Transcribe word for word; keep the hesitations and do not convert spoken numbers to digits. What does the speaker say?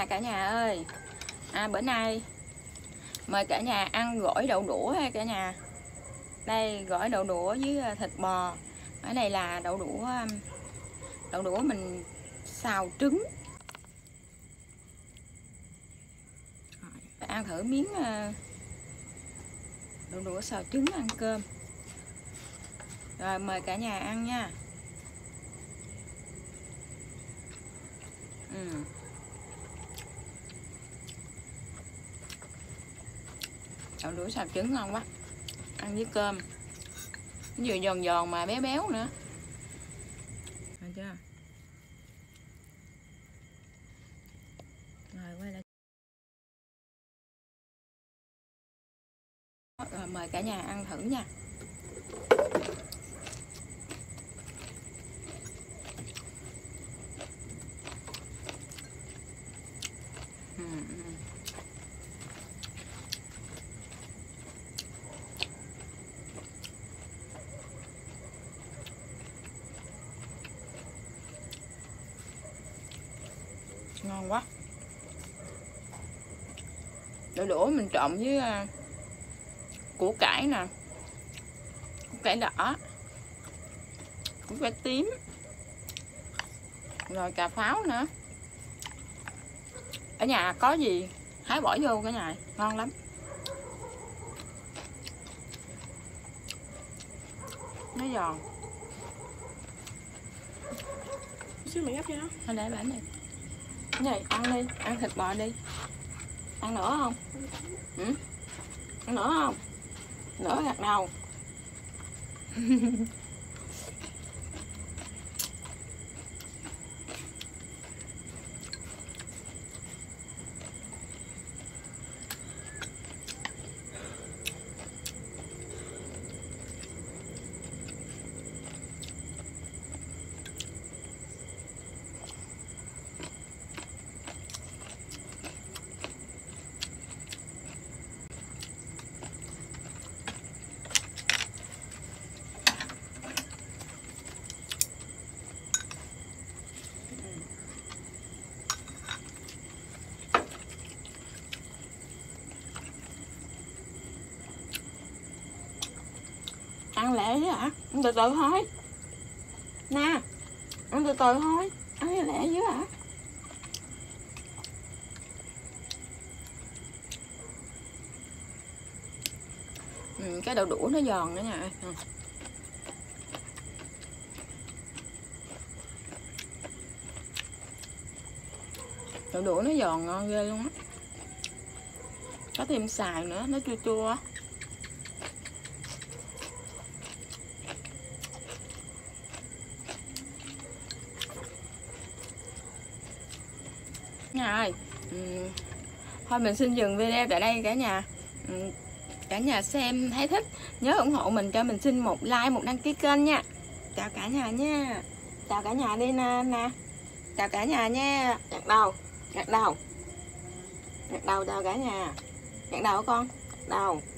nha cả nhà ơi. À, bữa nay mời cả nhà ăn gỏi đậu đũa ha cả nhà. Đây gỏi đậu đũa với thịt bò. Ở đây là đậu đũa đậu đũa mình xào trứng. Ăn thử miếng đậu đũa xào trứng ăn cơm. Rồi mời cả nhà ăn nha. Ừ. Đậu đũa xào trứng ngon quá. Ăn với cơm. Vừa giòn giòn mà béo béo nữa. Thấy chưa? Rồi quay lại. Rồi mời cả nhà ăn thử nha. Ngon quá. Đậu đũa mình trộn với uh, củ cải nè, củ cải đỏ, củ cải tím, rồi cà pháo nữa. Ở nhà có gì hái bỏ vô cả nhà, ngon lắm. Nó giòn. Xíu mày gấp cho nó. Thôi để bản này. Này, ăn đi, ăn thịt bò đi. Ăn nữa không? Ừ? Ăn nữa không? Nữa gạt đầu. Ăn lẹ chứ hả? Ăn từ từ thôi. Nè, ăn từ từ thôi. Ăn lẹ chứ hả? Ừ, cái đậu đũa nó giòn nữa nha. Ừ. Đậu đũa nó giòn ngon ghê luôn á. Có thêm xài nữa, nó chua chua. Nhà ơi, ừ. Thôi mình xin dừng video tại đây cả nhà. Ừ. Cả nhà xem thấy thích nhớ ủng hộ mình, cho mình xin một like, một đăng ký kênh nha. Chào cả nhà nha. Chào cả nhà đi nè nè. Chào cả nhà nha. Gật đầu, gật đầu. Gật đầu chào cả nhà. Gật đầu con. Đầu.